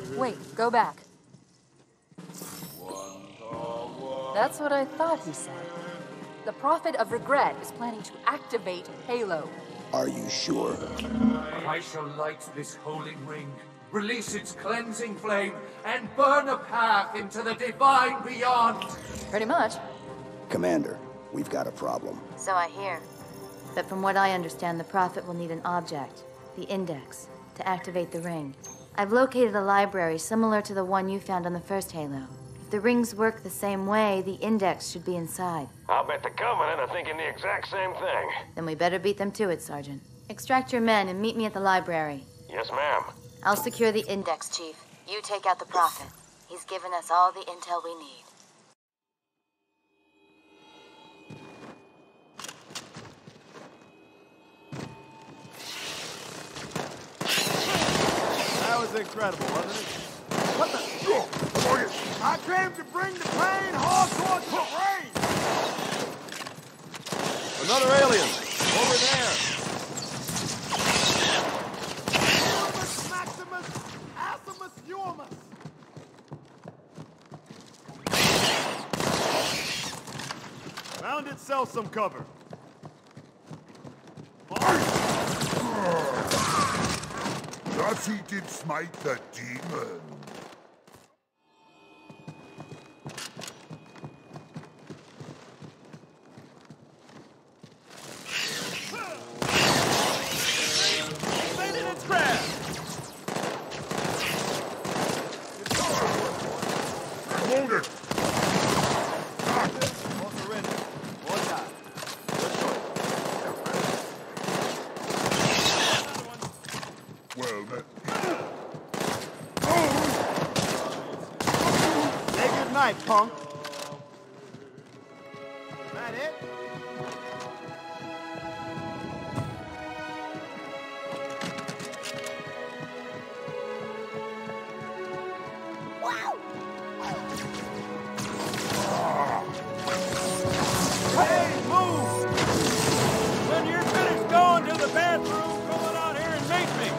Wait, go back. That's what I thought he said. The Prophet of Regret is planning to activate Halo. Are you sure? I shall light this holy ring, release its cleansing flame, and burn a path into the divine beyond. Pretty much. Commander, we've got a problem. So I hear. But from what I understand, the Prophet will need an object, the Index, to activate the ring. I've located a library similar to the one you found on the first Halo. If the rings work the same way, the Index should be inside. I'll bet the Covenant are thinking the exact same thing. Then we better beat them to it, Sergeant. Extract your men and meet me at the library. Yes, ma'am. I'll secure the Index, Chief. You take out the Prophet. He's given us all the intel we need. That was incredible, wasn't it? What the? I came to bring the pain hard towards the rain! Another alien! Over there! Umus Maximus Assimus Umus! Found itself some cover. Thus he did smite the demon. Punk. Is that it? Wow! Hey, move! When you're finished going to the bathroom, come on out here and meet me.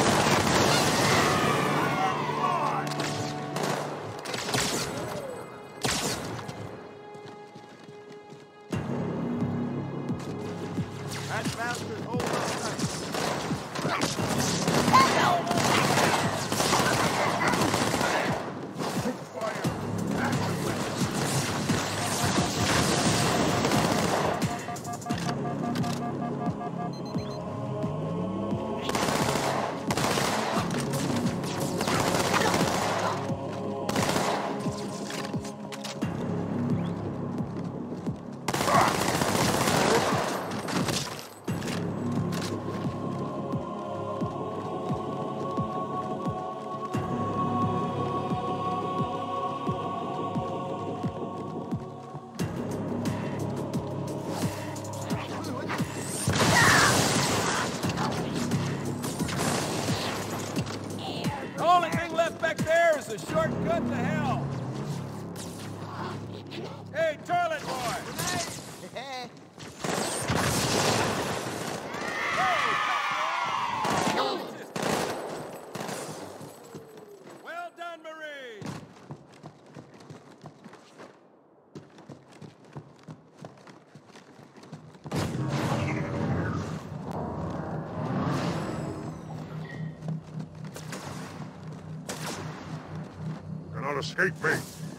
A shortcut to hell. Hey, toilet boy. Hey. Well done, Marine. Escape me!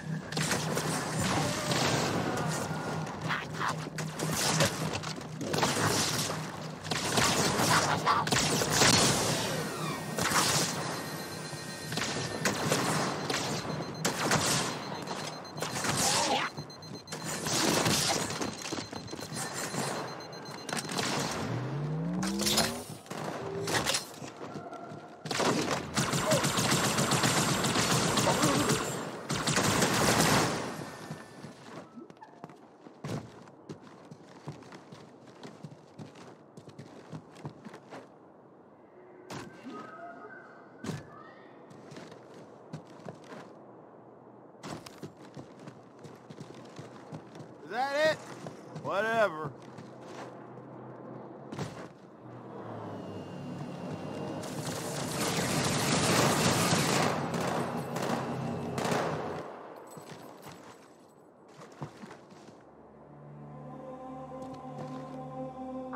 Is that it? Whatever.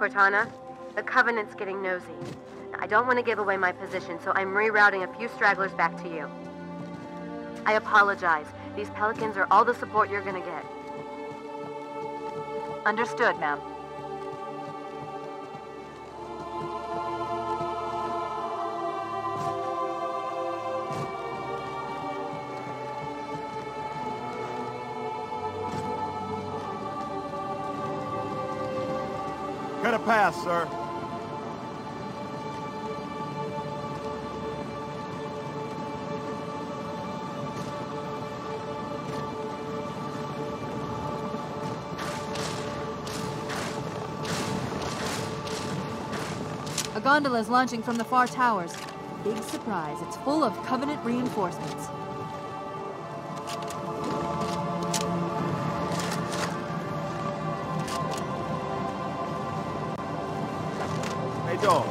Cortana, the Covenant's getting nosy. I don't want to give away my position, so I'm rerouting a few stragglers back to you. I apologize. These Pelicans are all the support you're gonna get. Understood, ma'am. Cut a pass, sir. A gondola is launching from the far towers. Big surprise, it's full of Covenant reinforcements. Hey, dog.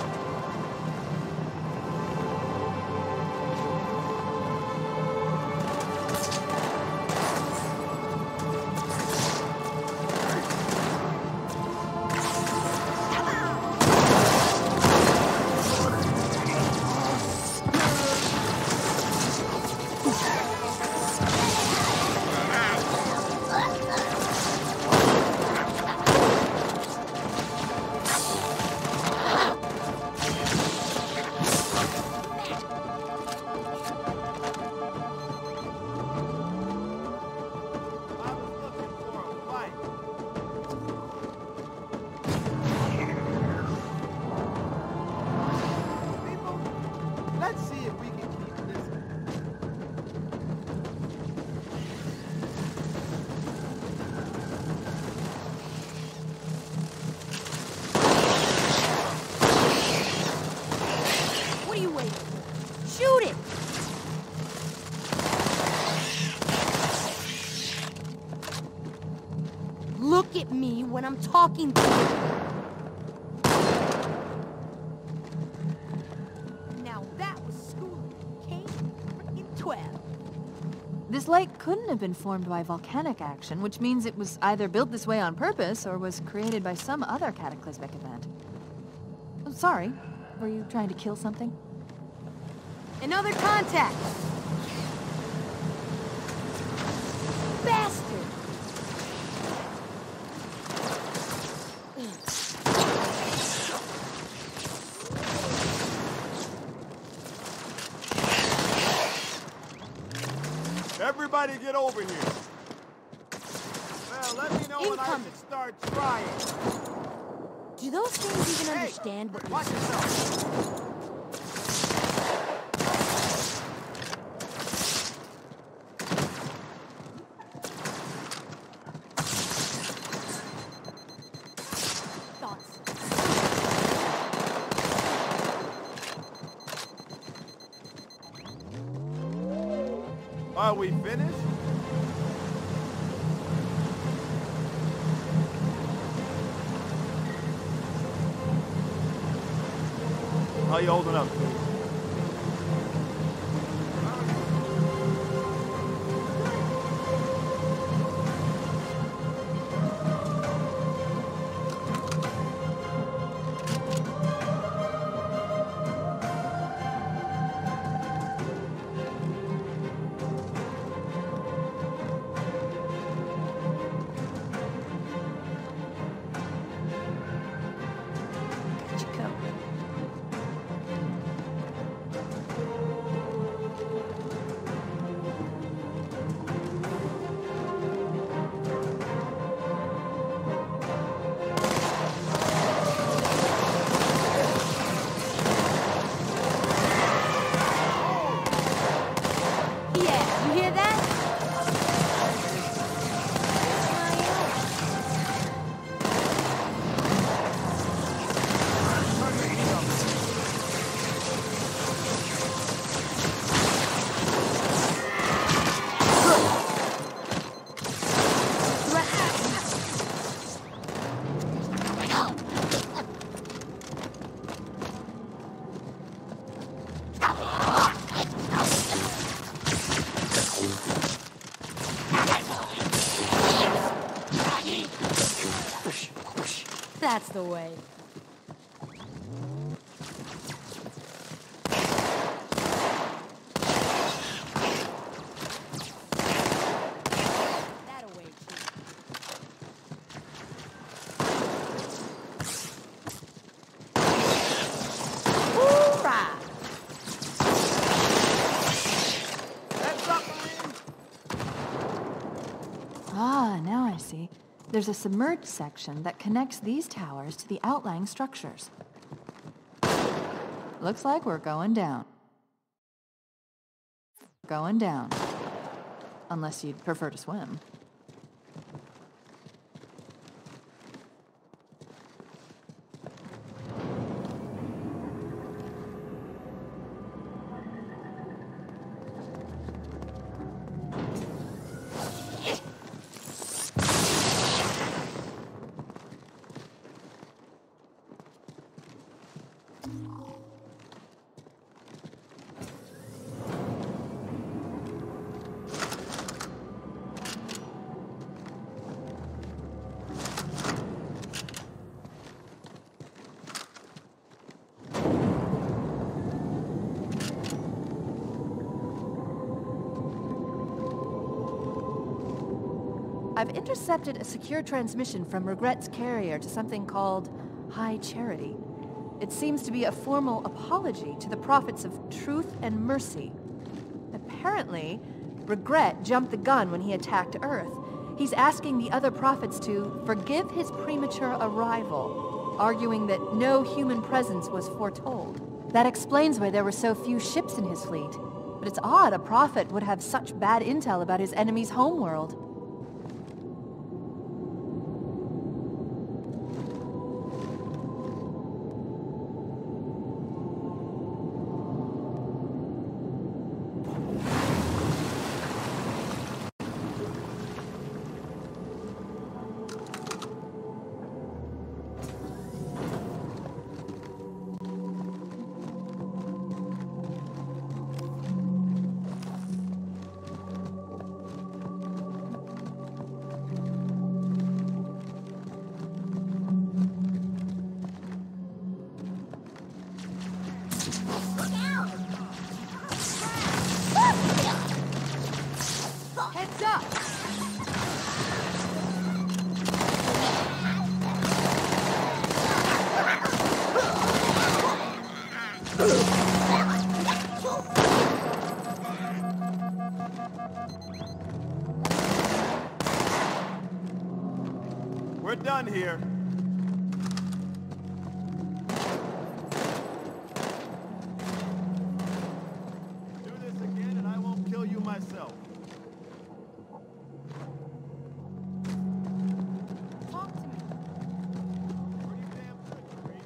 Let's see if we can keep this. What are you waiting for? Shoot it! Look at me when I'm talking to you. This lake couldn't have been formed by volcanic action, which means it was either built this way on purpose or was created by some other cataclysmic event. Oh, sorry. Were you trying to kill something? Another contact! Bastard! Everybody get over here. Well, let me know when I can start trying. Do those things even understand what Watch yourself. Are we finished? How you holding up, please? That's the way. There's a submerged section that connects these towers to the outlying structures. Looks like we're going down. Going down. Unless you'd prefer to swim. I've intercepted a secure transmission from Regret's carrier to something called High Charity. It seems to be a formal apology to the prophets of truth and mercy. Apparently, Regret jumped the gun when he attacked Earth. He's asking the other prophets to forgive his premature arrival, arguing that no human presence was foretold. That explains why there were so few ships in his fleet. But it's odd a prophet would have such bad intel about his enemy's homeworld. We're done here. Do this again and I won't kill you myself. Talk to me. Pretty damn good, Reed.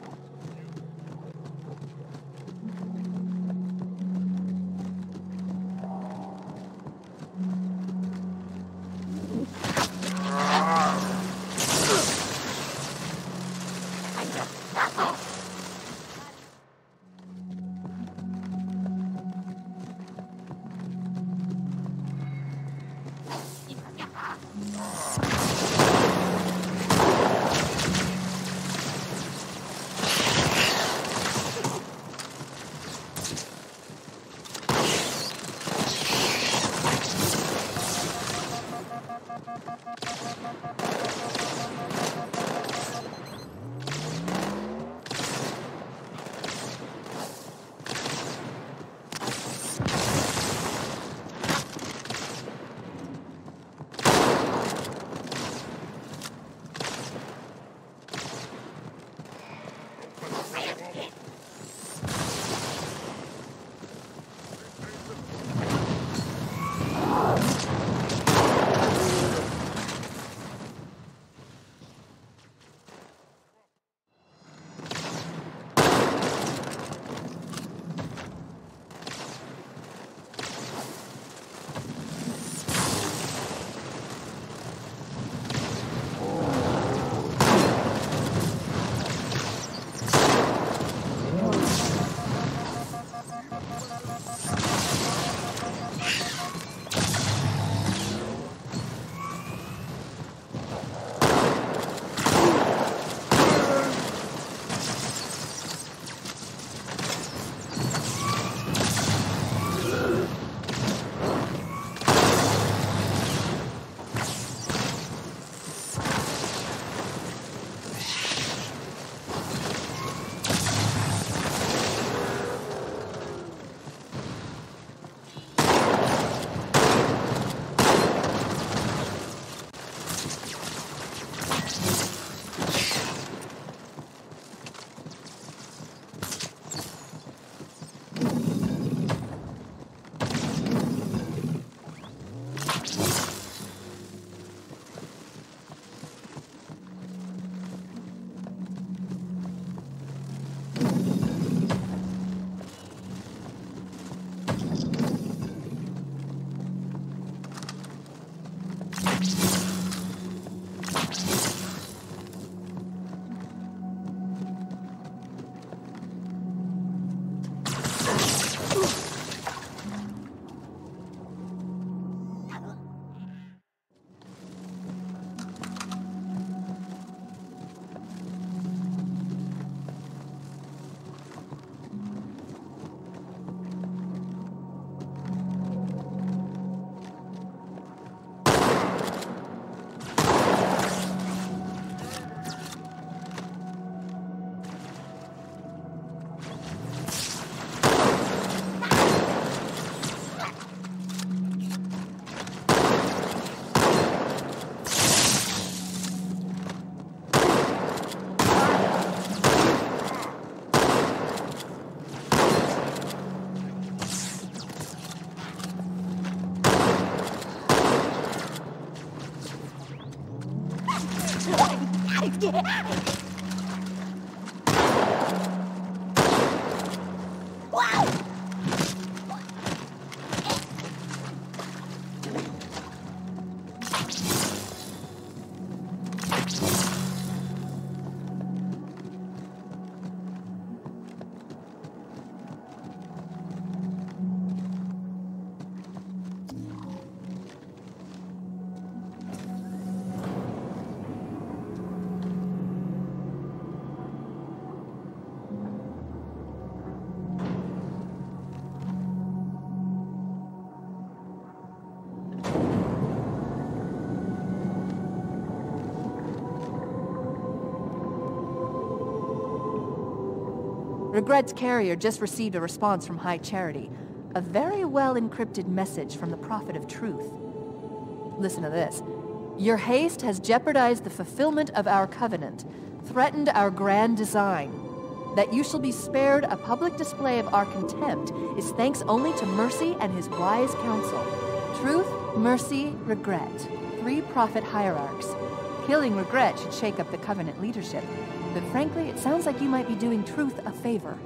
Regret's carrier just received a response from High Charity. A very well-encrypted message from the Prophet of Truth. Listen to this. Your haste has jeopardized the fulfillment of our covenant, threatened our grand design. That you shall be spared a public display of our contempt is thanks only to Mercy and his wise counsel. Truth, Mercy, Regret. 3 prophet hierarchs. Killing Regret should shake up the covenant leadership. But frankly, it sounds like you might be doing Truth a favor.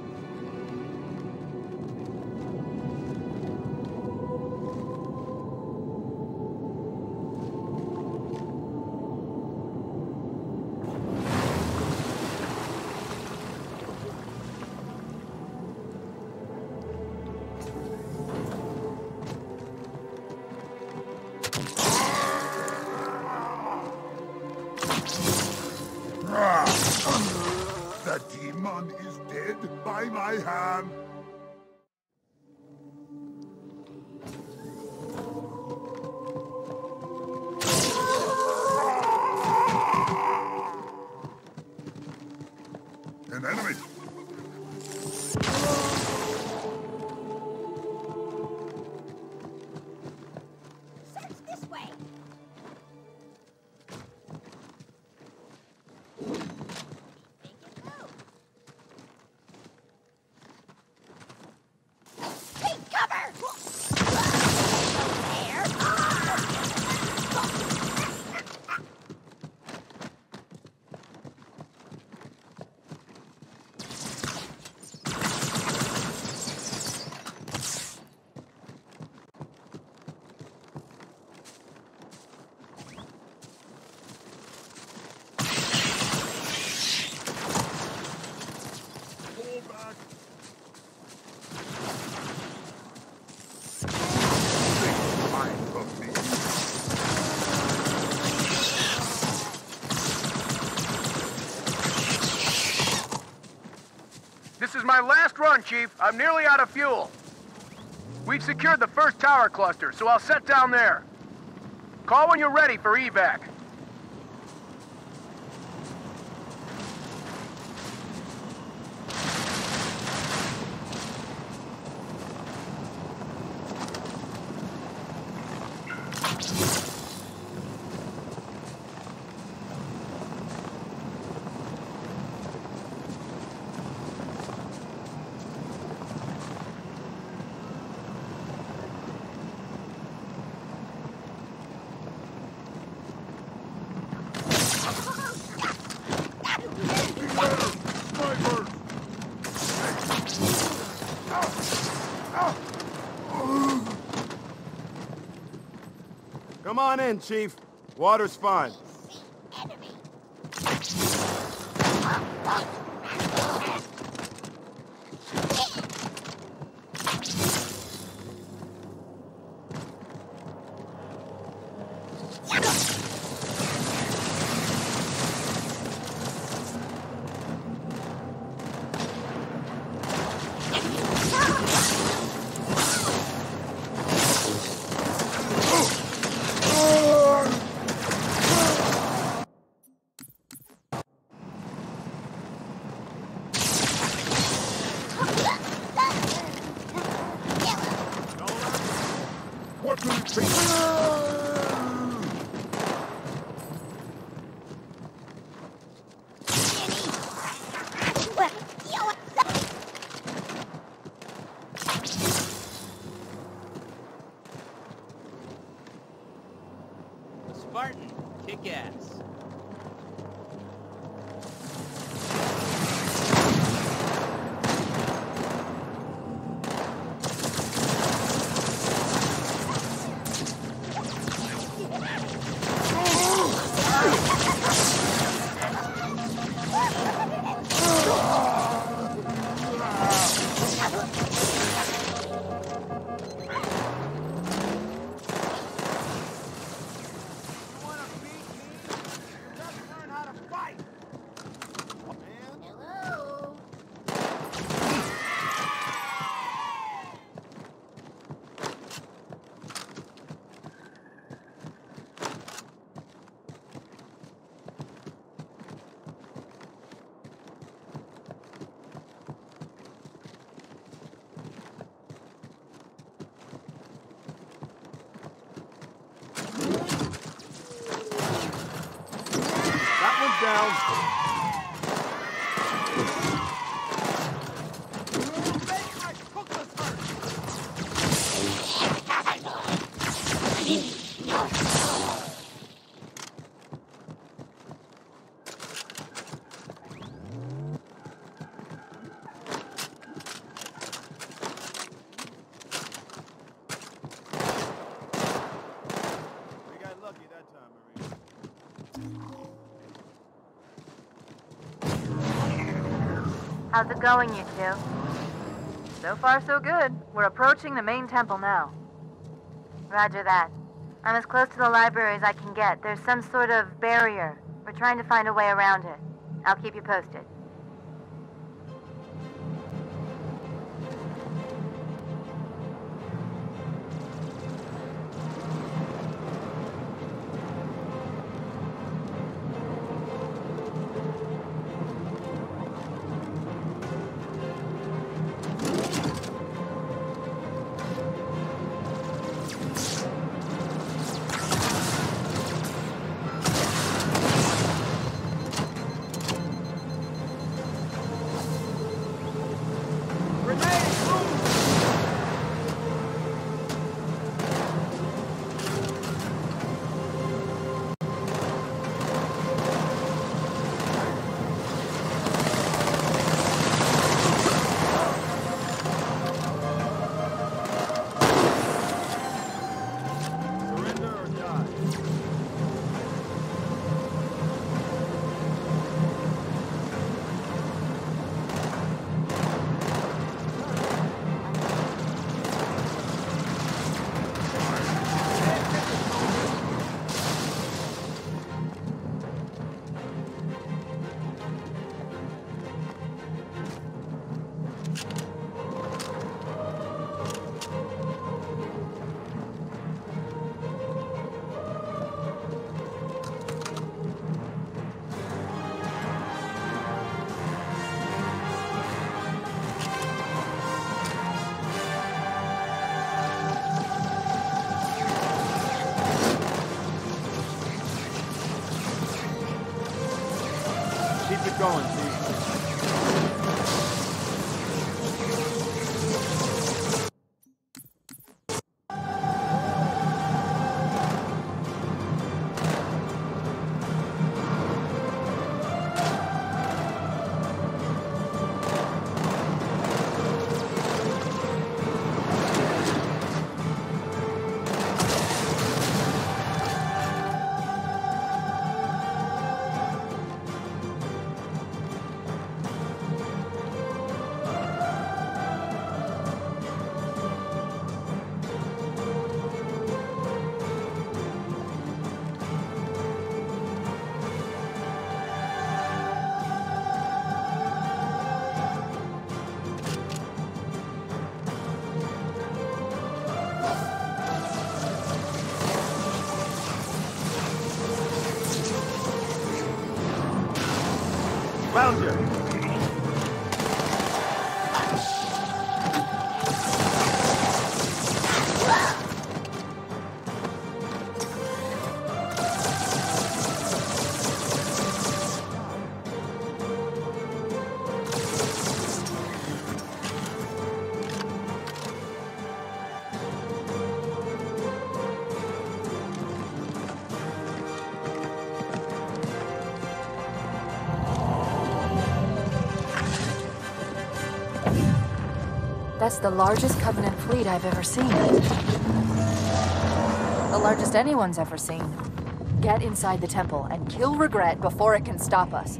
The demon is dead by my hand. An enemy. Search this way. This is my last run, Chief. I'm nearly out of fuel. We've secured the first tower cluster, so I'll set down there. Call when you're ready for evac. Come on in, Chief. Water's fine. Enemy. What will it take? Spartan, kick ass. down. How's it going, you two? So far, so good. We're approaching the main temple now. Roger that. I'm as close to the library as I can get. There's some sort of barrier. We're trying to find a way around it. I'll keep you posted. Keep it going, Steve. Round you. That's the largest Covenant fleet I've ever seen. The largest anyone's ever seen. Get inside the temple and kill Regret before it can stop us.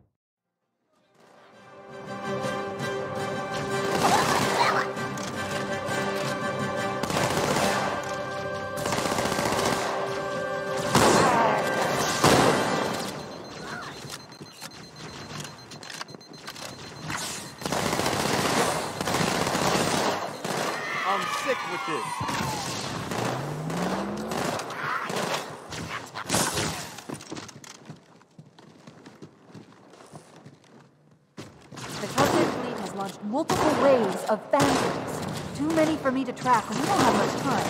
I'm sick with this. The Covenant fleet has launched multiple waves of phantoms. Too many for me to track, and we don't have much time.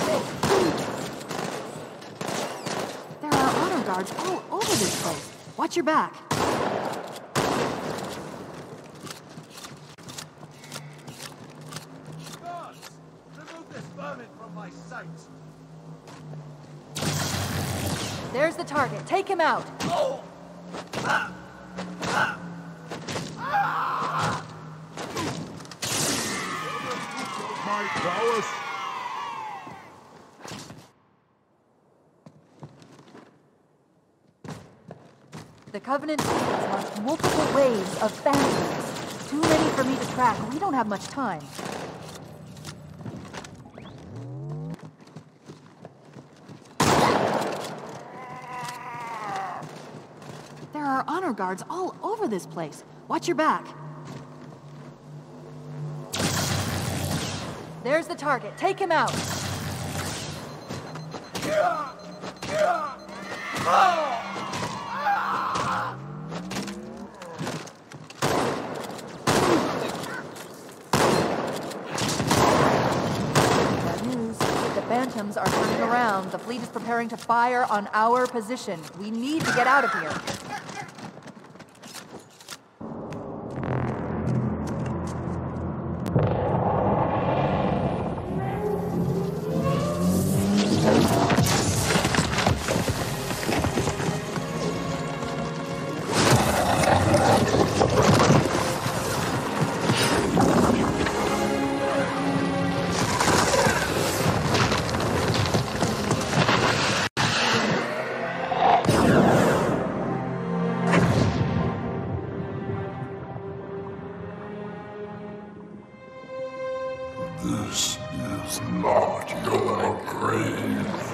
There are honor guards all over this place. Watch your back. my sight. There's the target. Take him out. My prowess. The Covenant has launched multiple waves of phantoms. Too many for me to track. We don't have much time. There are honor guards all over this place. Watch your back. There's the target. Take him out. Bad news. The Phantoms are turning around. The fleet is preparing to fire on our position. We need to get out of here. This is not your grave.